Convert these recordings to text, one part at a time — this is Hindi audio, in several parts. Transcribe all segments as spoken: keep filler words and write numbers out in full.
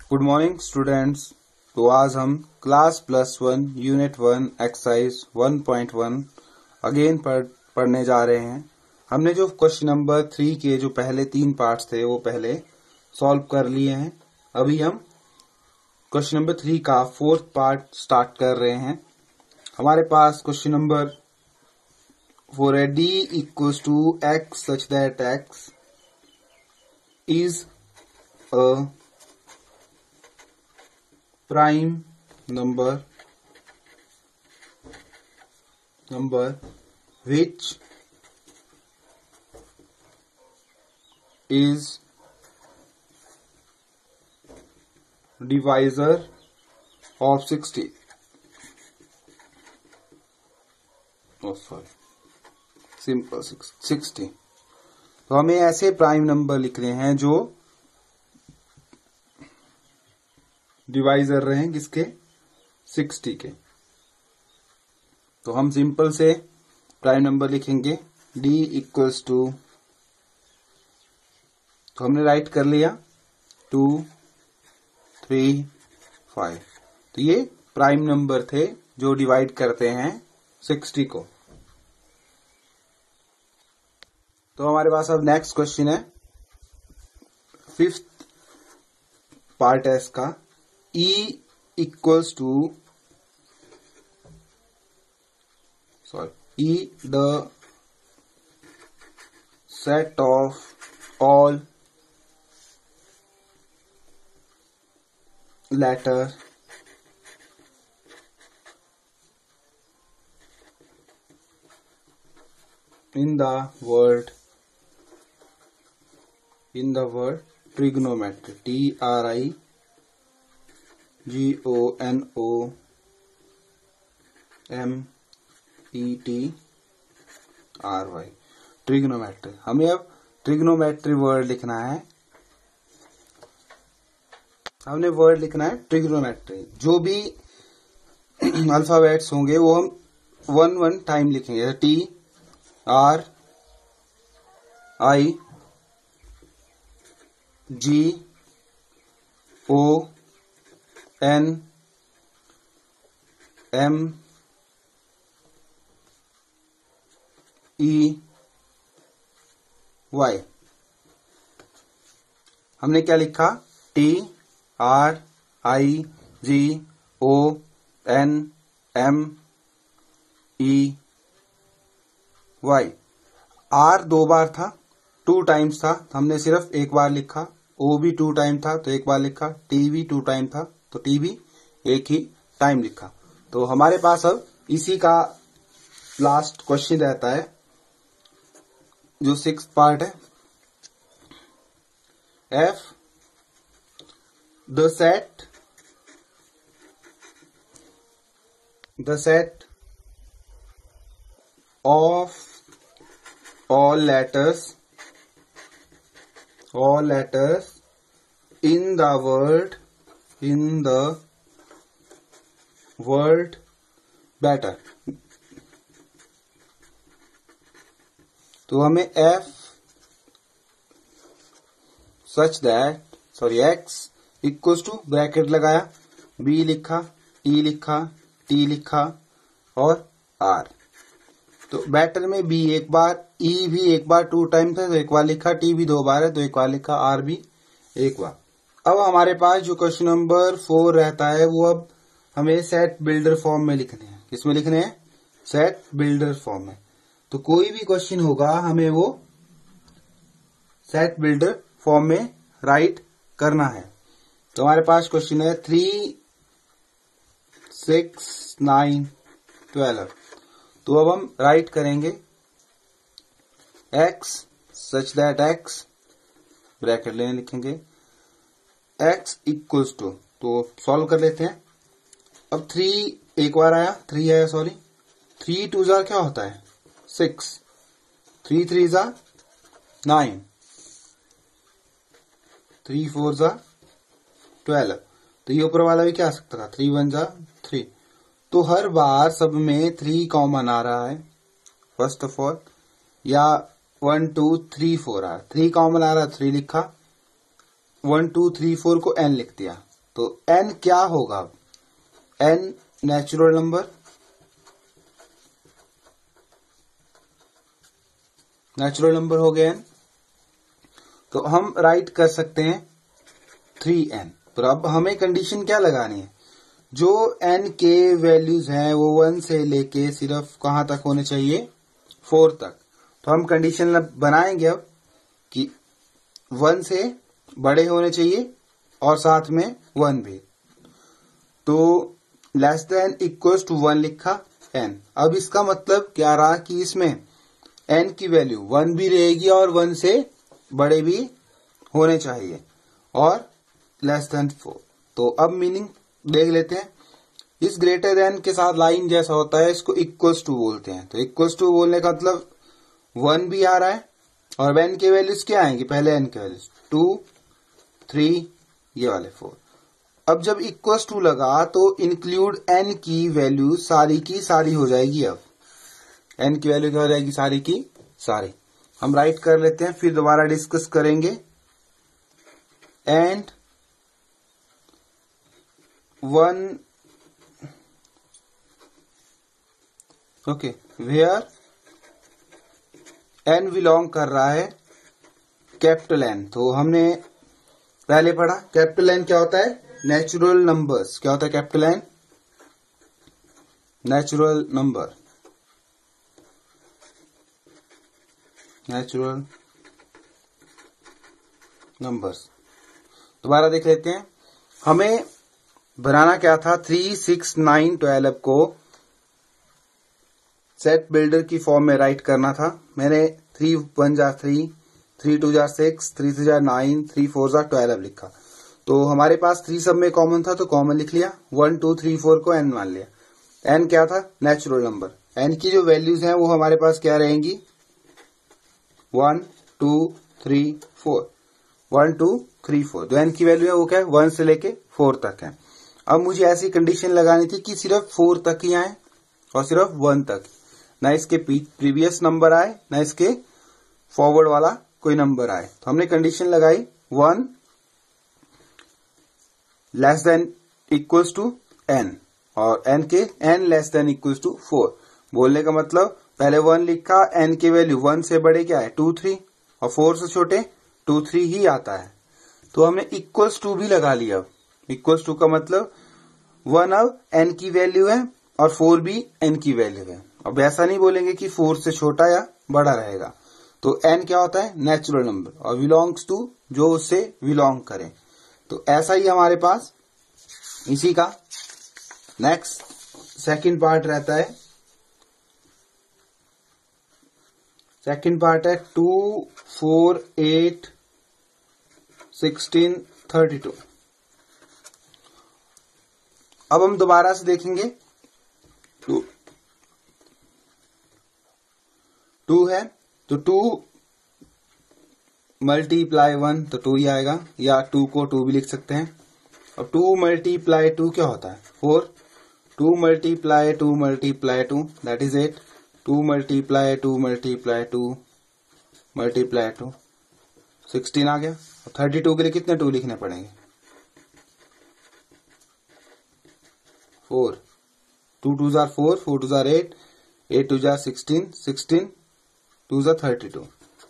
Good morning students. तो आज हम class plus one unit one exercise one point one again पढ़ पढ़ने जा रहे हैं। हमने जो क्वेश्चन नंबर थ्री के जो पहले तीन पार्ट्स थे वो पहले सॉल्व कर लिए हैं। अभी हम क्वेश्चन नंबर थ्री का फोर्थ पार्ट स्टार्ट कर रहे हैं। हमारे पास क्वेश्चन नंबर फोर है, D equals to X such that X is a prime number number which is divisor of sixty. Oh sorry, simple sixty. तो हमें ऐसे प्राइम नंबर लिखने हैं जो डिवाइजर रहे किसके, सिक्सटी के। तो हम सिंपल से प्राइम नंबर लिखेंगे d इक्वल्स टू, तो हमने राइट कर लिया टू थ्री फाइव। तो ये प्राइम नंबर थे जो डिवाइड करते हैं सिक्सटी को। तो हमारे पास अब नेक्स्ट क्वेश्चन है, फिफ्थ पार्ट है इसका। E equals to, sorry, E the set of all letter in the word in the word trigonometry, T R I G O N O M E T R Y, trigonometry. हमें अब ट्रिग्नोमेट्री वर्ड लिखना है। हमने वर्ड लिखना है ट्रिग्नोमेट्री। जो भी अल्फाबेट्स होंगे वो हम वन वन टाइम लिखेंगे। T R I G O N M E Y. हमने क्या लिखा, T R I G O N M E Y. R दो बार था, टू टाइम्स था, हमने सिर्फ एक बार लिखा। ओ भी टू टाइम था तो एक बार लिखा। टी भी टू टाइम था तो टी भी एक ही टाइम लिखा। तो हमारे पास अब इसी का लास्ट क्वेश्चन रहता है जो सिक्स्थ पार्ट है। F the set the set of all letters all letters in the word in the word better। तो हमें f such that sorry x equals to bracket लगाया, b लिखा, e लिखा, t लिखा और r। तो बेटर में b एक बार, e भी एक बार टू टाइम था तो एक बार लिखा, t भी दो बार है तो एक बार लिखा, r भी एक बार। अब हमारे पास जो क्वेश्चन नंबर फोर रहता है वो अब हमें सेट बिल्डर फॉर्म में लिखने हैं। किसमें लिखने हैं, सेट बिल्डर फॉर्म में। तो कोई भी क्वेश्चन होगा हमें वो सेट बिल्डर फॉर्म में राइट करना है। तो हमारे पास क्वेश्चन है थ्री सिक्स नाइन ट्वेल्व। तो अब हम राइट करेंगे x such that x, bracket लेने लिखेंगे, x इक्वल्स टू, तो सॉल्व कर लेते हैं। अब थ्री एक बार आया, थ्री आया सॉरी, थ्री टू जा क्या होता है, सिक्स, थ्री थ्री जा नाइन, थ्री फोर जा ट्वेल्व। तो ये ऊपर वाला भी क्या आ सकता था, थ्री वन जा थ्री। तो हर बार सब में थ्री कॉमन आ रहा है फर्स्ट ऑफ ऑल, या वन टू थ्री फोर आ रहा, थ्री कॉमन आ रहा, थ्री लिखा, वन टू थ्री फोर को एन लिख दिया। तो n क्या होगा? n natural number, natural number हो गया n, तो हम राइट कर सकते हैं थ्री एन। तो अब हमें कंडीशन क्या लगानी है? जो n के वैल्यूज हैं वो वन से लेके सिर्फ कहां तक होने चाहिए? फोर तक। तो हम कंडीशन बनाएंगे अब कि वन से बड़े होने चाहिए और साथ में वन भी। तो less than equal to one लिखा n। अब इसका मतलब क्या रहा कि इसमें n की वैल्यू वन भी रहेगी और वन से बड़े भी होने चाहिए और लेस देन फोर। तो अब मीनिंग देख लेते हैं। इस ग्रेटर देन के साथ लाइन जैसा होता है इसको इक्वल्स टू बोलते हैं। तो इक्वल्स टू बोलने का मतलब वन भी आ रहा है और n के वैल्यूज क्या आएंगे? पहले n के वैल्यूज टू, थ्री, ये वाले फोर। अब जब इक्वल्स टू लगा तो इंक्लूड n की वैल्यू सारी की सारी हो जाएगी। अब n की वैल्यू क्या हो जाएगी? सारी की सारी। हम राइट कर लेते हैं, फिर दोबारा डिस्कस करेंगे। And one okay where n belong कर रहा है कैपिटल N। तो हमने पहले पढ़ा कैपिटल N क्या होता है? Natural numbers. क्या होता है capital N? Natural number, natural numbers. दोबारा देख लेते हैं। हमें बनाना क्या था? थ्री, सिक्स, नाइन, ट्वेल्व को सेट बिल्डर की फॉर्म में राइट करना था। मैंने थ्री वन जा थ्री, थ्री टू जा सिक्स, थ्री थ्री जा नाइन, थ्री फोर जा ट्वेल्व लिखा। तो हमारे पास थ्री सब में कॉमन था तो कॉमन लिख लिया। वन टू थ्री फोर को एन मान लिया। एन क्या था? Natural number. एन की जो वैल्यूज हैं वो हमारे पास क्या रहेंगी? One, two, three, four. One, two, three, four. जो एन की वैल्यू है वो क्या है? वन से लेके फोर तक है। अब मुझे ऐसी कंडीशन लगानी थी कि सिर्फ फोर तक ही आए और सिर्फ वन तक, ना इसके प्रीवियस नंबर आए ना इसके फॉरवर्ड वाला कोई नंबर आए। तो हमने कंडीशन लगाई one less than equals to N और एन के N less than equals to four. बोलने का मतलब पहले वन लिखा, एन की वैल्यू वन से बड़े क्या है? टू, थ्री, और फोर से छोटे टू, थ्री ही आता है। तो हमने इक्वल्स टू भी लगा लिया। इक्वल्स टू का मतलब वन अब एन की वैल्यू है और फोर भी एन की वैल्यू है। अब ऐसा नहीं बोलेंगे कि फोर से छोटा या बड़ा रहेगा। तो एन क्या होता है? नेचुरल नंबर और बिलोंग्स टू जो उससे बिलोंग करे। तो ऐसा ही हमारे पास इसी का नेक्स्ट सेकंड पार्ट रहता है। सेकंड पार्ट है two, four, eight, sixteen, thirty two. अब हम दोबारा से देखेंगे। टू टू है तो टू मल्टीप्लाई वन तो टू ही आएगा, या टू को टू भी लिख सकते हैं। अब टू मल्टीप्लाई टू क्या होता है? Four. Two multiply two multiply two that is eight. Two multiply two multiply two multiply two sixteen आ गया। थर्टी टू के लिए कितने टू लिखने पड़ेंगे? फोर। टू टू जार फोर, फोर टू जार एट, एट टू जार सिक्सटीन, सिक्सटीन टू जार थर्टी टू।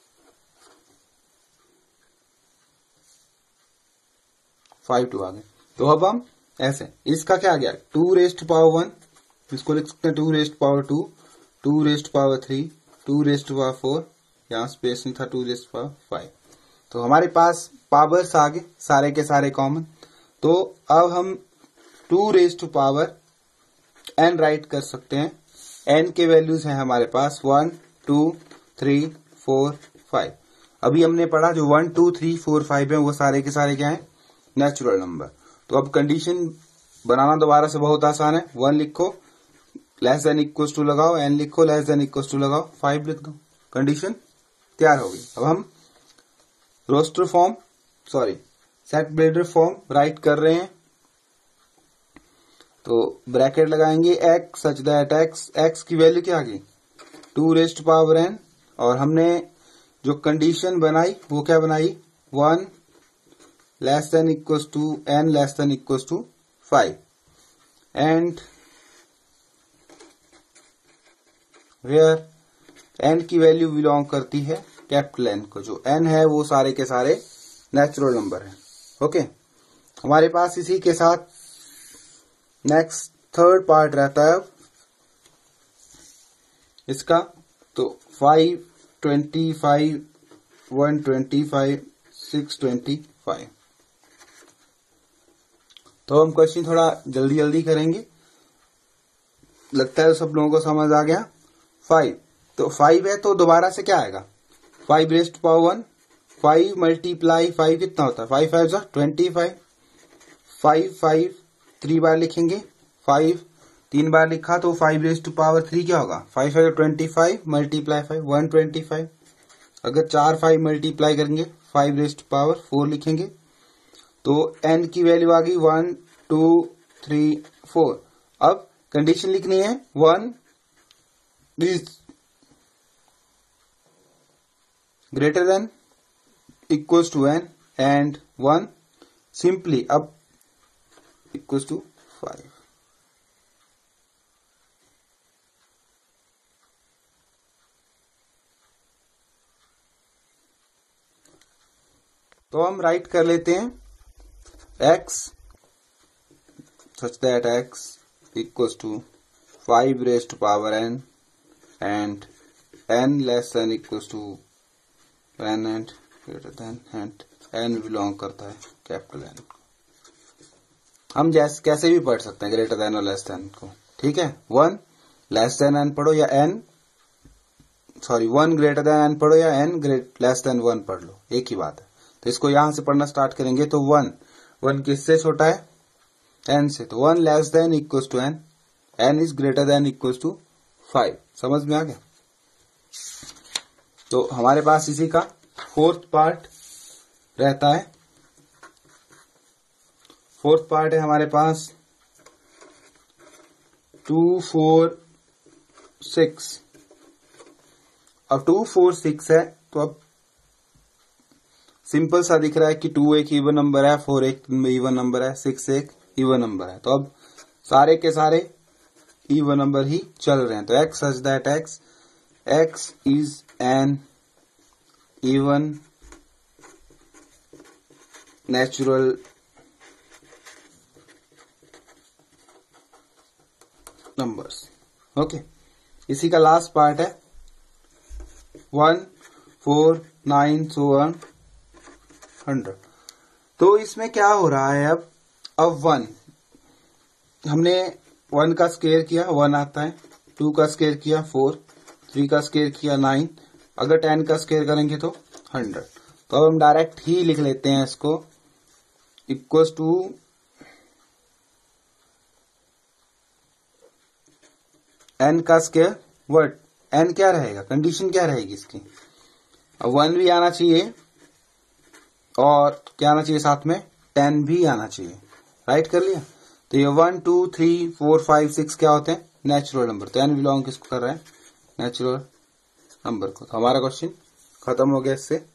फाइव टू आ गए। तो अब हम ऐसे इसका क्या आ गया? टू रेस्ट पावर वन, इसको लिख सकते हैं two raised power two, two raised power three, two raised power four, यहाँ स्पेस नहीं था, टू रेस्ट पावर फाइव। तो हमारे पास पावर्स आ गए सारे के सारे कॉमन। तो अब हम two raised power N write कर सकते हैं। एन के वैल्यूज हैं हमारे पास one, two, three, four, five. अभी हमने पढ़ा जो one, two, three, four, five है वो सारे के सारे क्या है? Natural number. तो अब कंडीशन बनाना दोबारा से बहुत आसान है। वन लिखो, लेस देन इक्वल टू लगाओ, एन लिखो, लेस देन इक्वल टू लगाओ, फाइव लिख दो, कंडीशन तैयार होगी। अब हम roster form sorry set builder form write कर रहे हैं। तो ब्रैकेट लगाएंगे X such that X, X की वैल्यू क्या आ गई? Two raised power N. और हमने जो कंडीशन बनाई वो क्या बनाई? One less than equals to N less than equals to five and where N की वैल्यू बिलोंग करती है कैपिटल एन को। जो एन है वो सारे के सारे नेचुरल नंबर है। ओके, हमारे पास इसी के साथ नेक्स्ट थर्ड पार्ट रहता है इसका। तो five twenty five one twenty five six twenty five. तो हम क्वेश्चन थोड़ा जल्दी जल्दी करेंगे, लगता है सब लोगों को समझ आ गया। फाइव, तो फाइव है तो दोबारा से क्या आएगा, five raise to power one, five multiply five कितना होता है, फाइव फाइव जा twenty five, five five three बार लिखेंगे, फाइव तीन बार लिखा तो five raise to power three क्या होगा, five five twenty five multiply five one twenty five. अगर चार फाइव मल्टीप्लाई करेंगे five raise to power four लिखेंगे तो एन की वैल्यू आ गई वन टू थ्री फोर। अब कंडीशन लिखनी है, one is greater than equals to N and one simply अब इक्वल्स टू फाइव। तो हम राइट कर लेते हैं x such that x equals to five raised to power n and n less than equals to n and greater than and n belong करता है कैपिटल n को। हम जैसे कैसे भी पढ़ सकते हैं ग्रेटर देन और लेस देन को, ठीक है। वन लेस देन n पढ़ो या n sorry one greater than n पढ़ो या n great less than one पढ़ लो, एक ही बात है। तो इसको यहां से पढ़ना स्टार्ट करेंगे तो वन वन किससे छोटा है, एन से, तो one less than equals to N, N is greater than equals to five. समझ में आ गया। तो हमारे पास इसी का फोर्थ पार्ट रहता है। फोर्थ पार्ट है हमारे पास टू फोर सिक्स। अब टू फोर सिक्स है तो अब सिंपल सा दिख रहा है कि टू एक इवन नंबर है, फोर एक इवन नंबर है, सिक्स एक इवन नंबर है। तो अब सारे के सारे इवन नंबर ही चल रहे हैं। तो x such that x x is an even natural numbers. Okay, इसी का लास्ट पार्ट है one four nine so one hundred. तो इसमें क्या हो रहा है, अब अब वन हमने वन का स्क्वायर किया वन आता है, टू का स्क्वायर किया फोर, थ्री का स्क्वायर किया नाइन, अगर टेन का स्क्वायर करेंगे तो हंड्रेड। तो अब हम डायरेक्ट ही लिख लेते हैं इसको इक्वल्स टू एन का स्क्वायर वर्ड। एन क्या रहेगा, कंडीशन क्या रहेगी इसकी, अब वन भी आना चाहिए और क्या आना चाहिए साथ में, टेन भी आना चाहिए। राइट कर लिया। तो ये one two three four five six क्या होते हैं, नेचुरल नंबर। तो एन बिलोंग किसको कर रहे हैं, नेचुरल नंबर को। तो हमारा क्वेश्चन खत्म हो गया इससे।